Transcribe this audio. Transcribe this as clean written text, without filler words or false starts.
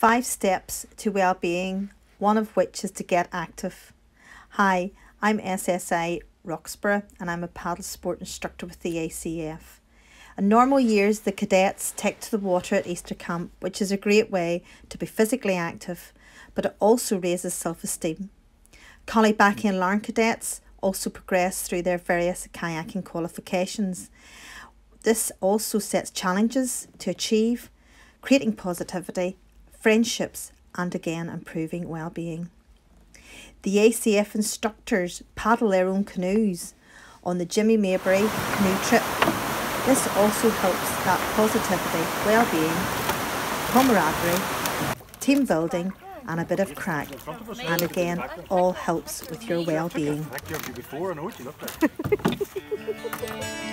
5 steps to well-being, one of which is to get active. Hi, I'm SSI Roxburgh and I'm a paddle sport instructor with the ACF. In normal years, the cadets take to the water at Easter camp, which is a great way to be physically active, but it also raises self-esteem. Collybackie and Larne cadets also progress through their various kayaking qualifications. This also sets challenges to achieve, creating positivity, friendships, and again improving well-being. The ACF instructors paddle their own canoes on the Jimmy Maybury canoe trip. This also helps that positivity, well-being, camaraderie, team building and a bit of crack, and again all helps with your well-being.